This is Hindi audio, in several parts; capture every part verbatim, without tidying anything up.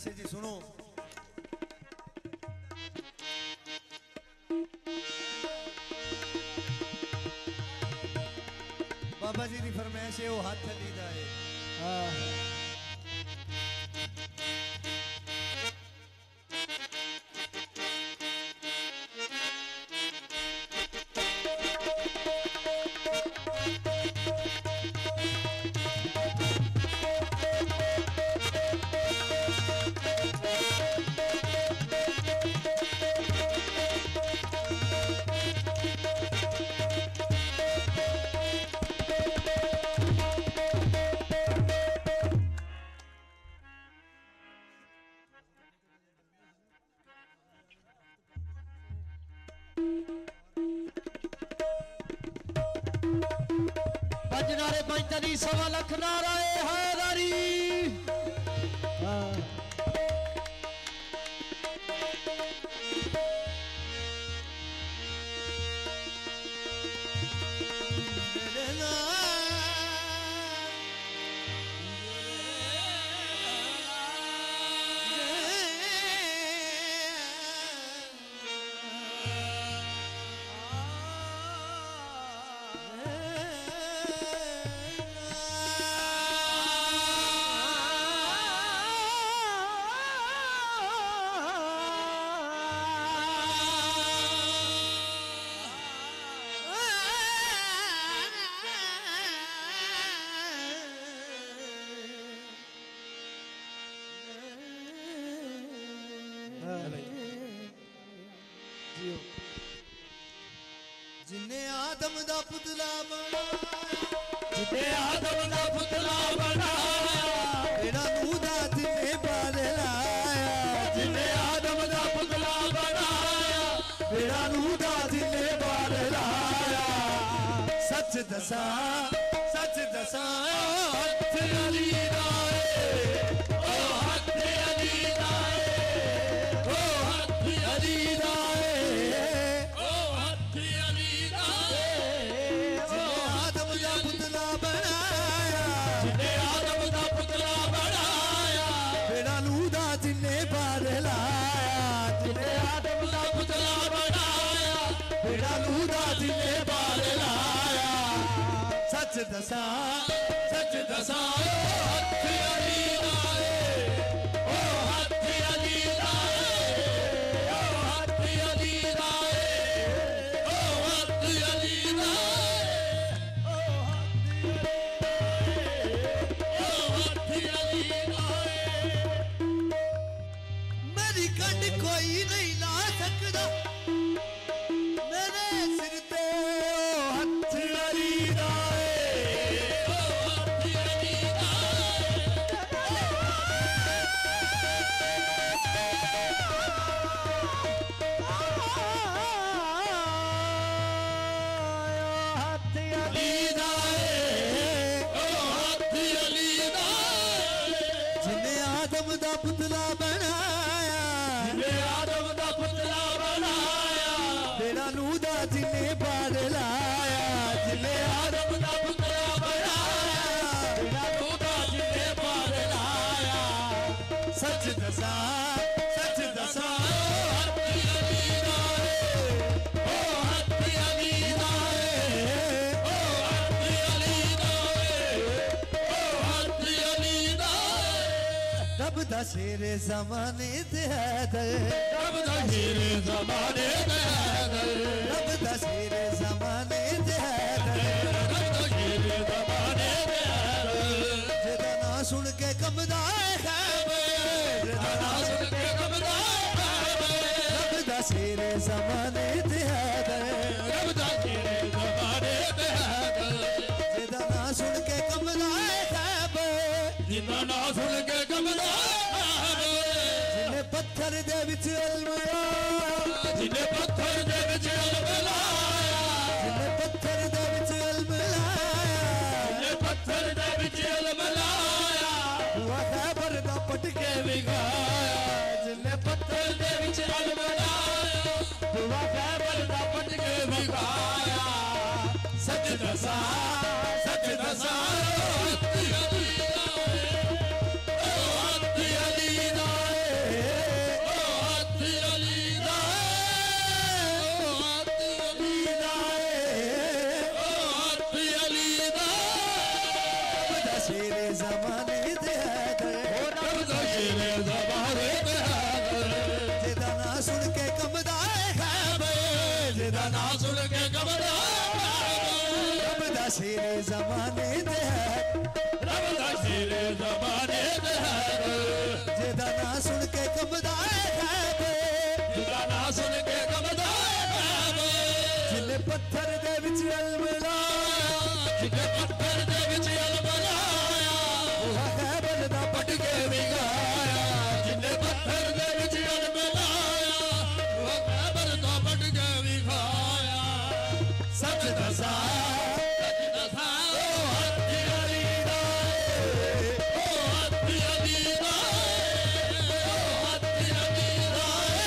फरमाइश है जी, सुनो। बाबा जी की फरमाइश है, वो हाथ लीदा है। हाँ नारे पंचनी सवा लख नाराए हैदरी। जिन्हें आदम दा पुतला बनाया, जिन्हें आदम दा पुतला बनाया, तेरा नूह दा जिन्हें बाल लाया। जिन्हें आदम दा पुतला बनाया, तेरा नूह दा जिन्हें बाल लाया। सच दसा सच दसा हथ अली दा है, ओ हथ अली दा है, ओ हथ अली दा है, ओ हथ अली दा है। जिन्हें आदम दा पुतला बनाया, जिन्हें आदम दा पुतला बनाया, तेरा नूह दा जिन्हें बाल लाया। जिन्हें आदम दा पुतला बनाया, तेरा नूह दा जिन्हें बाल लाया। सच दसा सच दसा हथ अली दा है, ओ हथ अली दा है, ओ हथ अली दा है, ओ हथ अली दा है, ओ हथ अली दा है। मेरी गंढ कोई नहीं ला सकता मेरे सिर पे, ओ हथ अली दा है। ओ हथ अली दा अली दा है, ओ हथ अली दा है। जिन्हें आदम दा पुतला बनाया, जिन्हें आदम दा पुतला बनाया, तेरा नूह दा जिन्हें बाल लाया। जिन्हें आदम दा पुतला बनाया, तेरा नूह दा जिन्हें बाल लाया। सच दसा सच दसा हथ अली दा है, ओ हथ अली दा है, ओ हथ अली दा है, ओ हथ अली दा है। रब दा शेर ज़माने ते हैदर, रब दा शेर ज़माने ते हैदर, रब दा शेर ज़माने ते हैदर। रब दा शेर ज़माने ते हैदर। जेदा ना सुन के कमदा है खैबर, जेदा ना सुन के कमदा है, रब दा शेर ज़माने ते हैदर। रब दा शेर ज़माने ते हैदर। जेदा ना सुन के कमदा है खैबर, जिन्ना ना सुन के कमदा है, जिन्हें पत्थर दे विच इल्म लाया, जिन्हें पत्थर दे विच इल्म लाया, जिन्हें पत्थर दे विच इल्म लाया। जिन्हें पत्थर दे विच इल्म लाया, हुआ खैबर दा पटके विगाया। जिन्हें पत्थर दे विच इल्म लाया, हुआ खैबर दा पटके विगाया। सच दसा सच दसा हथ अली दा है, ओ हथ अली दा है, जेड़ा ना सुन के घबराया रब दा शेरे ज़माने दे है रब दा शेरे ज़माने दे है जेदा ना सुन के घबराए है जेड़ा ना सुन के घबराया जिन्ने पत्थर दे विच अलमलाया जिन्ने पत्थर दे विच अलमलाया ओह खैबर दा पट के भी गाया जिन्ने पत्थर दे विच अलमलाया ओह खैबर दा पट के भी खाया सच दसा सच दसा ओ हत्थ अली दा ओ हत्थ अली दा ओ हत्थ अली दा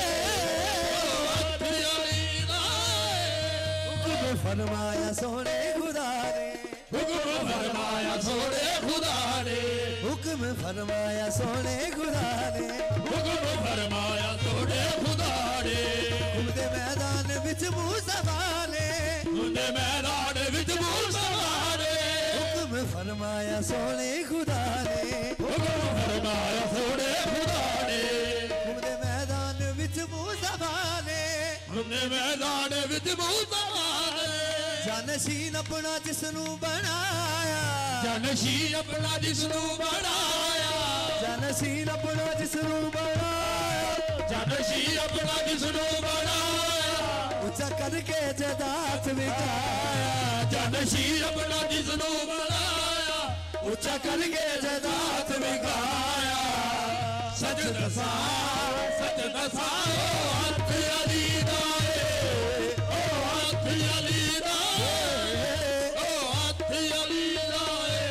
ओ हत्थ अली दा हुक्म फरमाया सोने खुदा ने हुक्म फरमाया सोने खुदा ने हुक्म फरमाया सोने खुदा ने हुक्म फरमाया सोने खुदा ने घूमदे मैदान विच मुस्तफा ने उन्हें मैदान विच मूसा ने हुक्म फरमाया सोने खुदा ने हुक्म फरमाया सोने खुदा ने घूमदे मैदान विच मुस्तफा ने उन्हें मैदान विच मूसा ने जानशीन अपना जिसनू बनाया जनशी अपना जिसनू बनाया जानशीन अपना जिसनू बनाया जनशी अपना जिसनू बनाया ऊंचा करके जदात विकाया जनशी अपना जिसनू बनाया ऊंचा करके जदात विकाया सच दसा सच दसा ओ हत्थ अली दा ओ हत्थ अली दा ओ हत्थ अली दा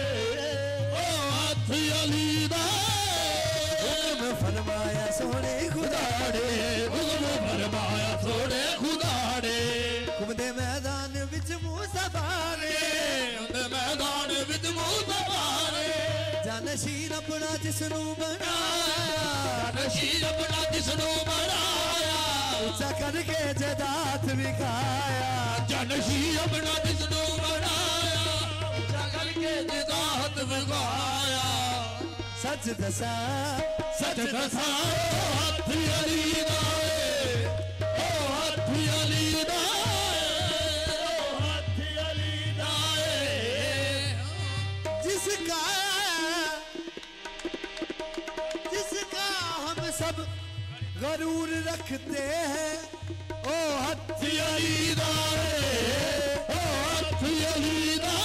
ओ हत्थ अली दा हुक्म फरमाया सोने खुदा ने हुक्म फरमाया सोने खुदा ने घूमदे मैदान विच मुस्तफा ने उन्हें मैदान विच मूसा ने जानशीन अपना जिसनू बनाया नशी अपना जिसनू बनाया ऊंचा करके जदात विकाया जनशी अपना जिसनू बनाया जगल के जिदात विगाया सच दसा सच दसा ओ हत्थ अली दा ओ हत्थ अली दा ओ हत्थ अली दा जिसका जिसका हम सब गरूर रखते हैं ओ हथ अली दा ओ हत्थ अली दा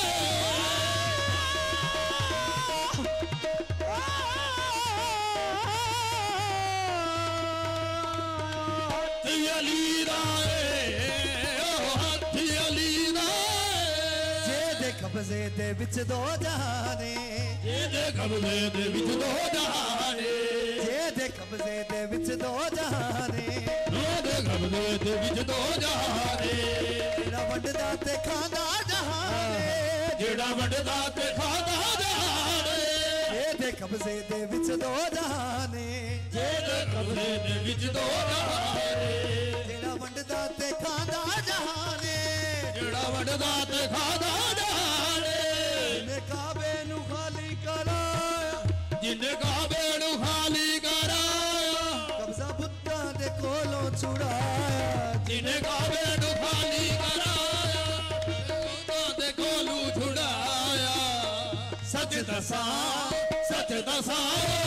अली दा ओ हत्थ अली दा जेदे कब्जे दे विच दो जहाने जेदे कब्जे दे विच दो जहाने जेदे कब्जे दे विच दो जहाने जेदे कब्जे दे विच दो जहाने जेड़ा वंडदा ते खांदा जहाने जेड़ा वंडदा ते खांदा जहाने जेदे कब्जे दे विच दो जहाने जेदे कब्जे दे विच दो जहाने जेड़ा वंडदा ते खांदा जहाने जेड़ा वंडदा ते खांदा जहाने ने काबे नु खाली कराया जिन्ने काबे नु खाली कराया कब्जा बुद्धा दे कोलों छुड़ाया जिन्ने काबे नु खाली कराया बुद्धा दे कोलू छुड़ाया सच दसा सच दसा